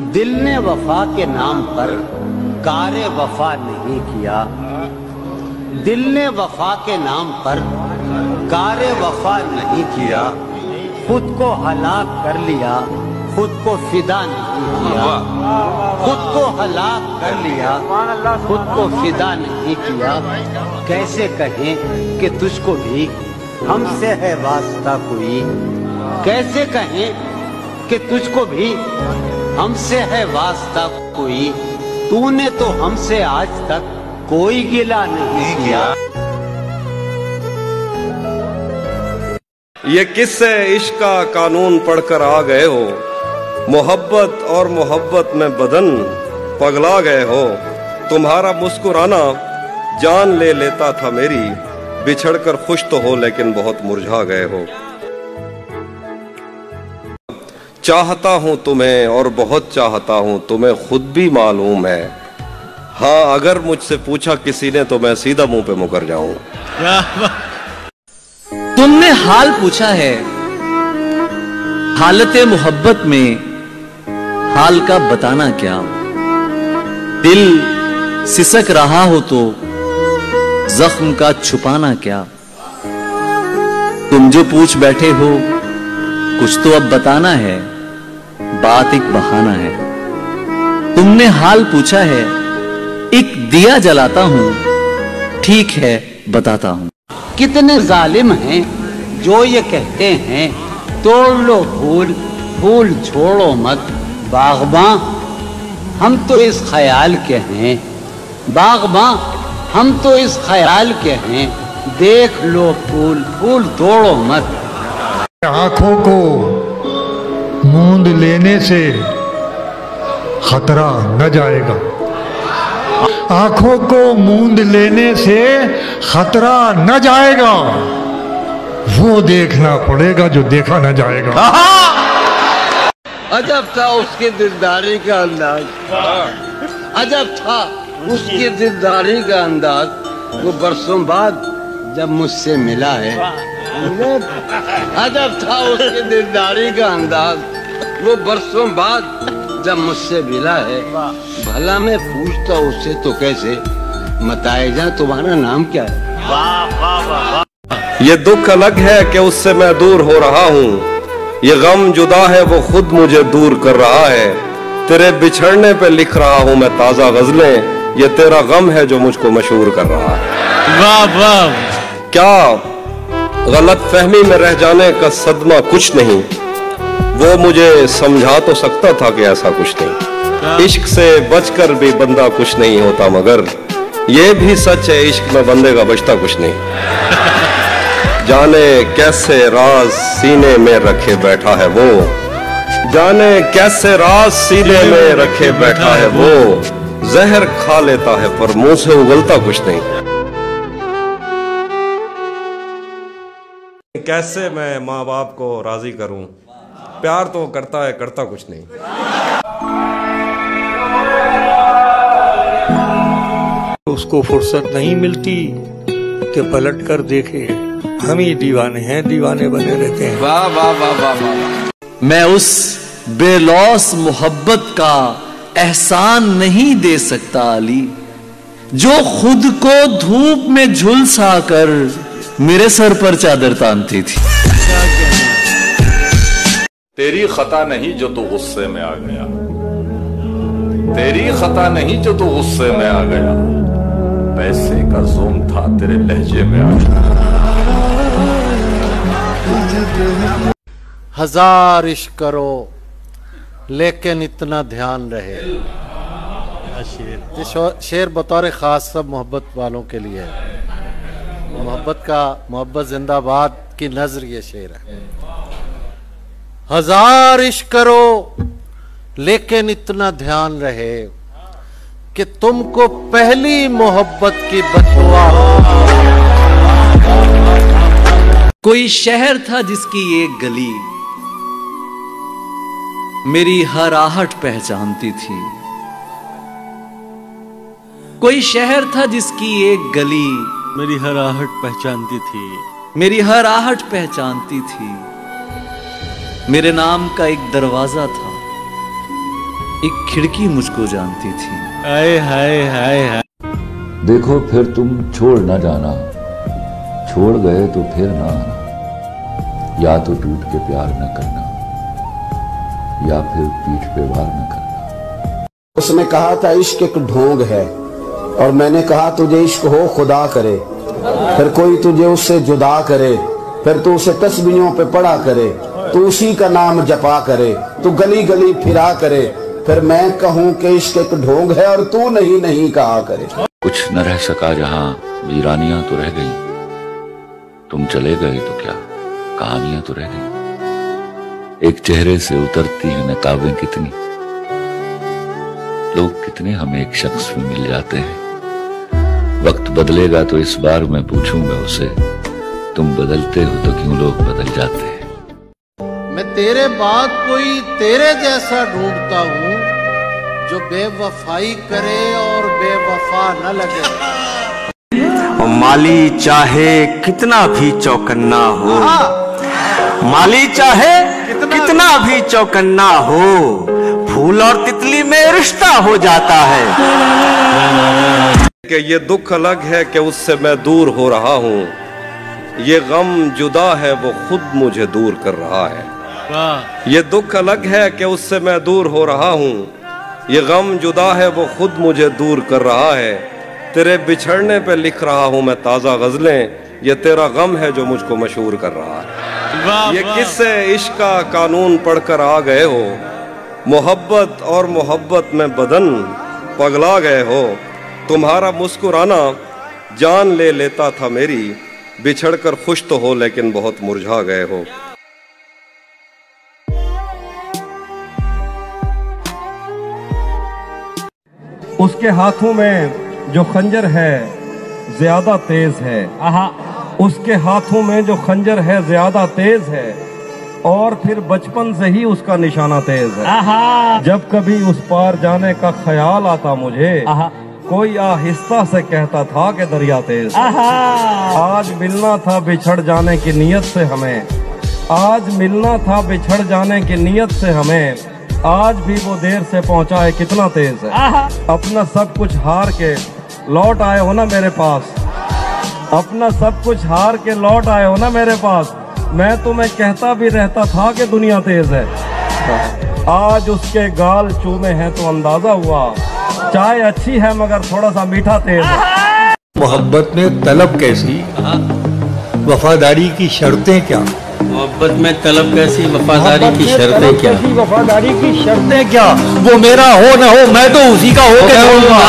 दिल ने वफा के नाम पर कारे वफा नहीं किया। दिल ने वफा के नाम पर कारे वफा नहीं किया। खुद को हलाक कर लिया, खुद को फिदा नहीं किया। खुद को हलाक कर लिया, खुद को फिदा नहीं किया। कैसे कहें कि तुझको भी हमसे है वास्ता कोई। कैसे कहें कि तुझको भी हमसे है वास्ता कोई। तूने तो हमसे आज तक कोई गिला नहीं किया। ये किससे इश्क का कानून पढ़कर आ गए हो। मोहब्बत और मोहब्बत में बदन पगला गए हो। तुम्हारा मुस्कुराना जान ले लेता था मेरी। बिछड़कर खुश तो हो लेकिन बहुत मुरझा गए हो। चाहता हूं तुम्हें और बहुत चाहता हूं, तुम्हें खुद भी मालूम है। हाँ, अगर मुझसे पूछा किसी ने तो मैं सीधा मुंह पे मुकर जाऊं। तुमने हाल पूछा है, हालते मोहब्बत में हाल का बताना क्या। दिल सिसक रहा हो तो जख्म का छुपाना क्या। तुम जो पूछ बैठे हो कुछ तो अब बताना है, बात एक बहाना है। तुमने हाल पूछा है, एक दिया जलाता हूं, ठीक है बताता हूं। कितने जालिम हैं जो ये कहते हैं तोड़ लो फूल, फूल छोड़ो मत। बागबां हम तो इस ख्याल के हैं, बागबां हम तो इस ख्याल के हैं। देख लो फूल, फूल तोड़ो मत। आंखों को मूंद लेने से खतरा न जाएगा। आंखों को मूंद लेने से खतरा न जाएगा। वो देखना पड़ेगा जो देखा न जाएगा। अजब था उसकी दिलदारी का अंदाज, अजब था उसकी दिलदारी का अंदाज। वो बरसों बाद जब मुझसे मिला है। अजब था उसकी दिलदारी का अंदाज। वो बरसों बाद जब मुझसे मिला है। भला मैं पूछता उससे तो कैसे, बताए जा तुम्हारा नाम क्या है। वाह वाह वाह। ये दुख अलग है कि उससे मैं दूर हो रहा हूँ। ये गम जुदा है वो खुद मुझे दूर कर रहा है। तेरे बिछड़ने पे लिख रहा हूँ मैं ताजा गजलें। ये तेरा गम है जो मुझको मशहूर कर रहा है। वाह वाह। क्या गलत फहमी में रह जाने का सदमा कुछ नहीं। वो मुझे समझा तो सकता था कि ऐसा कुछ नहीं। इश्क से बचकर भी बंदा कुछ नहीं होता, मगर ये भी सच है इश्क में बंदे का बचता कुछ नहीं। जाने कैसे राज सीने में रखे बैठा है वो। जाने कैसे राज सीने में रखे बैठा है वो। जहर खा लेता है पर मुंह से उगलता कुछ नहीं। कैसे मैं माँ बाप को राजी करूं। प्यार तो करता है, करता कुछ नहीं। उसको फुर्सत नहीं मिलती कि पलट कर देखे। हम ही दीवाने हैं, दीवाने बने रहते हैं। वाह वाह वाह वाह वाह। मैं उस बेलौस मोहब्बत का एहसान नहीं दे सकता अली, जो खुद को धूप में झुलसा कर मेरे सर पर चादर तानती थी। तेरी खता नहीं जो तू गुस्से में आ गया। तेरी खता नहीं जो तू गुस्से में आ गया। पैसे का जोम था तेरे लहजे में आ गया। हजार इश्क करो लेकिन इतना ध्यान रहे। शेर बतौर खास सब मोहब्बत वालों के लिए है। मोहब्बत जिंदाबाद की नजर ये शेर है। हजार इश्क करो लेकिन इतना ध्यान रहे कि तुमको पहली मोहब्बत की बददुआ हो। कोई शहर था जिसकी एक गली मेरी हर आहट पहचानती थी। कोई शहर था जिसकी एक गली मेरी हर आहट पहचानती थी। मेरी हर आहट पहचानती थी। मेरे नाम का एक दरवाजा था एक खिड़की मुझको जानती थी। हाय हाय हाय हाय। देखो फिर तुम छोड़ न जाना, छोड़ गए तो फिर ना आना, या तो टूट के प्यार न करना, या फिर पीठ पे वार न करना। उसने कहा था इश्क एक ढोंग है, और मैंने कहा तुझे इश्क हो खुदा करे, फिर कोई तुझे उससे जुदा करे, फिर तू उसे तस्बीहों पे पढ़ा करे, तू उसी का नाम जपा करे, तू गली गली फिरा करे, फिर मैं कहूँ कि इश्क एक ढोंग है और तू नहीं नहीं कहा करे। कुछ न रह सका जहां, वीरानियां तो रह गई, तुम चले गए तो क्या कहानियां तो रह गई। एक चेहरे से उतरती है नकाबें कितनी, लोग कितने हमें एक शख्स में मिल जाते हैं। वक्त बदलेगा तो इस बार मैं पूछूंगा उसे, तुम बदलते हो तो क्यों लोग बदल जाते हैं। मैं तेरे बाद कोई तेरे जैसा ढूंढता हूँ जो बेवफाई करे और बेवफा न लगे। और माली चाहे कितना भी चौकन्ना हो, माली चाहे कितना भी चौकन्ना हो, फूल और तितली में रिश्ता हो जाता है। कि ये दुख अलग है कि उससे मैं दूर हो रहा हूँ, ये गम जुदा है वो खुद मुझे दूर कर रहा है। ये दुख अलग है कि उससे मैं दूर हो रहा हूँ, ये गम जुदा है वो खुद मुझे दूर कर रहा है। तेरे बिछड़ने पे लिख रहा हूँ मैं ताज़ा गज़लें, ये तेरा गम है जो मुझको मशहूर कर रहा है। ये किससे इश्क का कानून पढ़कर आ गए हो, मोहब्बत और मोहब्बत में बदन पगला गए हो। तुम्हारा मुस्कुराना जान ले लेता था मेरी, बिछड़कर खुश तो हो लेकिन बहुत मुरझा गए हो। उसके हाथों में जो खंजर है ज्यादा तेज है, उसके हाथों में जो खंजर है ज्यादा तेज है, और फिर बचपन से ही उसका निशाना तेज है। जब कभी उस पार जाने का ख्याल आता मुझे, कोई आहिस्ता से कहता था कि दरिया तेज है। आज मिलना था बिछड़ जाने की नीयत से हमें, आज मिलना था बिछड़ जाने की नीयत से हमें, आज भी वो देर से पहुंचा है कितना तेज है। अपना सब कुछ हार के लौट आए हो ना मेरे पास, अपना सब कुछ हार के लौट आए हो ना मेरे पास। मैं तुम्हें कहता भी रहता था कि दुनिया तेज है, आज उसके गाल चूमे हैं तो अंदाजा हुआ, चाय अच्छी है मगर थोड़ा सा मीठा तेज है। मोहब्बत में तलब कैसी, वफादारी की शर्तें क्या, मोहब्बत में तलब कैसी, वफादारी की शर्तें क्या, वफादारी की शर्तें क्या, वो मेरा हो न हो मैं तो उसी का हो के रहूंगा।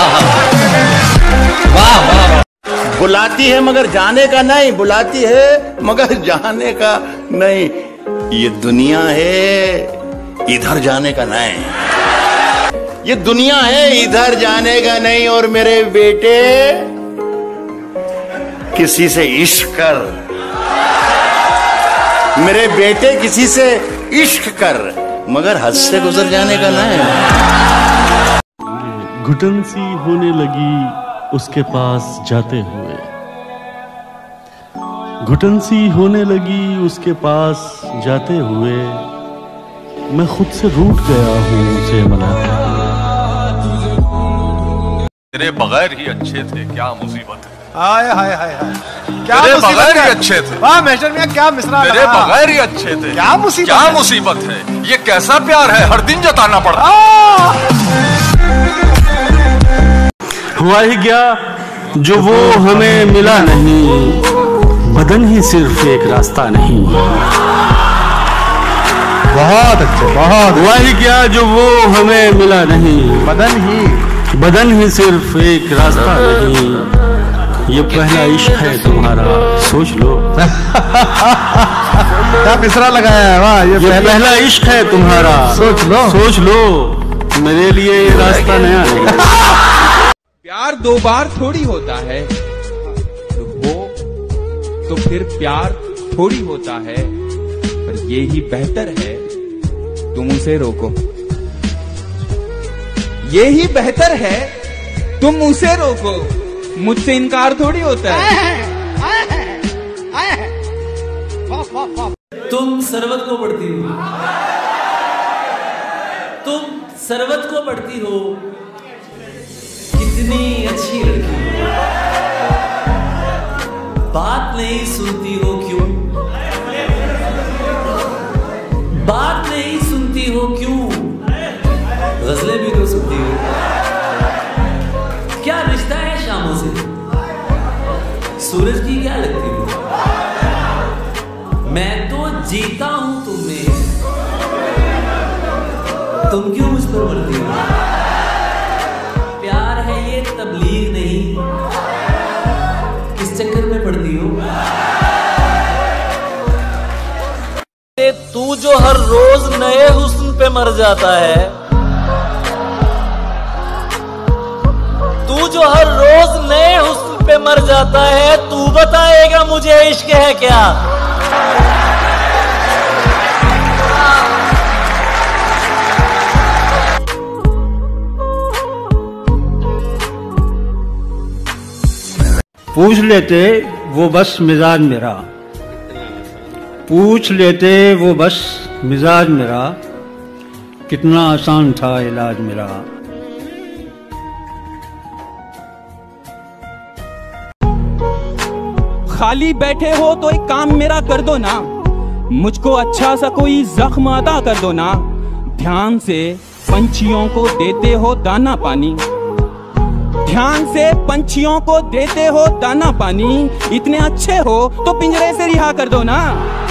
बुलाती है मगर जाने का नहीं, बुलाती है मगर जाने का नहीं। ये दुनिया है इधर जाने का नहीं, ये दुनिया है इधर जाने का नहीं। और मेरे बेटे किसी से इश्क कर, मेरे बेटे किसी से इश्क कर, मगर हद से गुजर जाने का नहीं। घुटन सी होने लगी उसके पास जाते हुए, घुटन सी होने लगी उसके पास जाते हुए, मैं खुद से रूठ गया हूँ उसे मनाते हुए। तेरे बगैर ही अच्छे थे, क्या मुसीबत है। हाय हाय हाय हाय, क्या तेरे मुसीबत बगैर है? ही अच्छे थे। वाह मेजर मियां, क्या मिसरा तेरे लगा। बगैर ही अच्छे थे, क्या मुसीबत क्या है? मुसीबत है। ये कैसा प्यार है, हर दिन जताना पड़ता। हुआ ही क्या जो वो हमें मिला नहीं, बदन ही सिर्फ एक रास्ता नहीं। बहुत अच्छे, बहुत। हुआ ही क्या जो वो हमें मिला नहीं, बदन ही सिर्फ एक रास्ता नहीं। ये पहला इश्क है तुम्हारा, सोच लो। क्या मिसरा लगाया है, वाह। ये पहला इश्क है तुम्हारा, सोच लो, सोच लो। मेरे लिए ये रास्ता नया है। प्यार दो बार थोड़ी होता है, तो फिर प्यार थोड़ी होता है, पर ये ही बेहतर है तुम उसे रोको। ये ही बेहतर है तुम उसे रोको, मुझसे इनकार थोड़ी होता है। तुम सरबत को पढ़ती हो, तुम सरवत को पढ़ती हो, कितनी अच्छी लड़की हो। बात नहीं सुनती हो क्यों? बात नहीं सुनती हो क्यों? गजलें भी तो सुनती हो। क्या रिश्ता है शामों से? सूरज की क्या लगती हो? मैं तो जीता हूं तुम्हें, तुम क्यों मुझ पर मरती हो? प्यार है ये तबलीग नहीं, किस चक्कर में पड़ती हो? तू जो हर रोज नए हुस्न पे मर जाता है, तू जो हर रोज नए हुस्न पे मर जाता है, तू बताएगा मुझे इश्क है क्या? पूछ लेते वो बस मिजाज मेरा, पूछ लेते वो बस मिजाज मेरा, कितना आसान था इलाज मेरा। खाली बैठे हो तो एक काम मेरा कर दो ना, मुझको अच्छा सा कोई जख्म अदा कर दो ना। ध्यान से पंछियों को देते हो दाना पानी, ध्यान से पंछियों को देते हो दाना पानी, इतने अच्छे हो तो पिंजरे से रिहा कर दो ना।